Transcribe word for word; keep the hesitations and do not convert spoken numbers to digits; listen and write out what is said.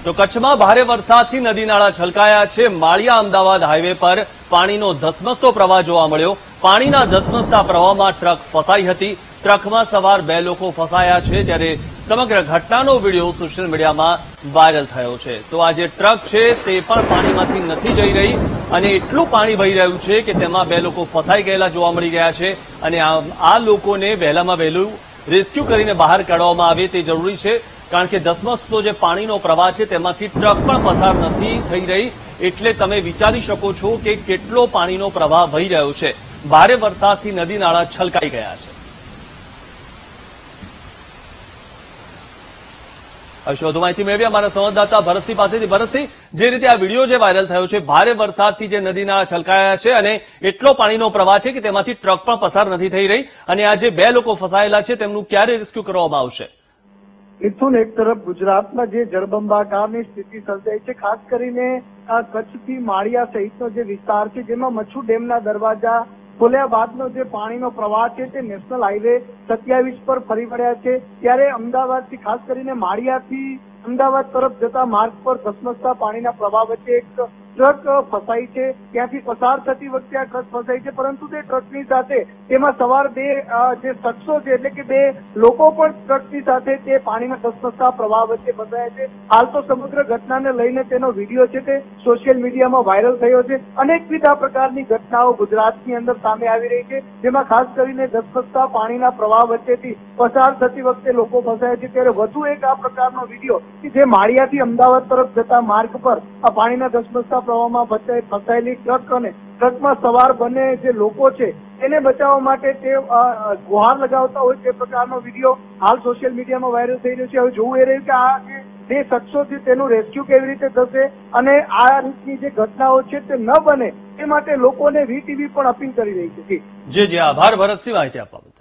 તો કચ્છમાં ભારે વરસાદથી નદી નાળા છલકાયા છે। માળિયા અમદાવાદ હાઈવે પર પાણીનો ધસમસતો પ્રવાહ જોવા મળ્યો। પાણીના ધસમસતા પ્રવાહમાં ટ્રક ફસાઈ હતી। ટ્રકમાં સવાર બે લોકો ફસાયા છે, ત્યારે સમગ્ર ઘટનાનો વિડીયો સોશિયલ મીડિયામાં વાયરલ થયો છે। તો આ જે ટ્રક છે તે પણ પાણીમાંથી નથી જઈ રહી અને એટલું પાણી વહી રહ્યું છે કે તેમાં બે લોકો ફસાઈ ગયેલા જોવા મળી ગયા છે અને આ લોકોને વહેલામાં વહેલું રેસ્ક્યુ કરીને બહાર કાઢવામાં આવે તે જરૂરી છે, કારણ કે ધસમસતો જે પાણીનો પ્રવાહ છે તેમાંથી ટ્રક પણ પસાર નથી થઈ રહી। એટલે તમે વિચારી શકો છો કે કેટલો પાણીનો પ્રવાહ વહી રહ્યો છે। ભારે વરસાદથી નદી નાળા છલકાઈ ગયા છે। વધુ માહિતી મેળવી અમારા સંવાદદાતા ભરતસિંહ પાસેથી। ભરતસિંહ, જે રીતે આ વિડીયો જે વાયરલ થયો છે, ભારે વરસાદથી જે નદી નાળા છલકાયા છે અને એટલો પાણીનો પ્રવાહ છે કે તેમાંથી ટ્રક પણ પસાર નથી થઈ રહી અને આ જે બે લોકો ફસાયેલા છે તેમનું ક્યારે રેસ્ક્યુ કરવામાં આવશે? મિથુન, એક તરફ ગુજરાતમાં જે જળબંબાકારની સ્થિતિ સર્જાઈ છે, ખાસ કરીને કચ્છથી માળિયા સહિતનો જે વિસ્તાર છે જેમાં મચ્છુ ડેમના દરવાજા ખોલ્યા બાદનો જે પાણીનો પ્રવાહ છે તે નેશનલ હાઈવે સત્યાવીસ પર ફરી વળ્યા છે। ત્યારે અમદાવાદથી ખાસ કરીને માળિયાથી અમદાવાદ તરફ જતા માર્ગ પર ધસમસતા પાણીના પ્રવાહ વચ્ચે એક ટ્રક ફસાઈ છે। ત્યાંથી પસાર થતી વખતે આ ટ્રક ફસાઈ છે, પરંતુ તે ટ્રકની સાથે તેમાં સવાર બે જે શખ્સો છે એટલે કે બે લોકો પણ ટ્રકની સાથે તે પાણીના ધસમસતા પ્રવાહ વચ્ચે ફસાયા છે। હાલ તો સમગ્ર ઘટનાને લઈને તેનો વિડીયો છે તે સોશિયલ મીડિયામાં વાયરલ થયો છે। અનેકવિધ આ પ્રકારની ઘટનાઓ ગુજરાતની અંદર સામે આવી રહી છે, જેમાં ખાસ કરીને ધસમસતા પાણીના પ્રવાહ વચ્ચેથી પસાર થતી વખતે લોકો ફસાયા છે। ત્યારે વધુ એક આ પ્રકારનો વિડીયો કે જે માળિયાથી અમદાવાદ તરફ જતા માર્ગ પર આ પાણીના ધસમસતા પ્રવાહમાં ફસાયેલી ટ્રક અને ટ્રકમાં સવાર બંને જે લોકો છે એને બચાવવા માટે તે ગુહાર લગાવતા હોય તે પ્રકારનો વિડીયો હાલ સોશિયલ મીડિયામાં વાયરલ થઈ રહ્યો છે। હવે જોવું એ રહ્યું કે આ જે બે શખ્સો છે તેનું રેસ્ક્યુ કેવી રીતે થશે અને આ રીતની જે ઘટનાઓ છે તે ન બને એ માટે લોકોને વીટીવી પણ અપીલ કરી રહી છે। જી જી આભાર ભરતસિંહ, માહિતી આપવા બદલ।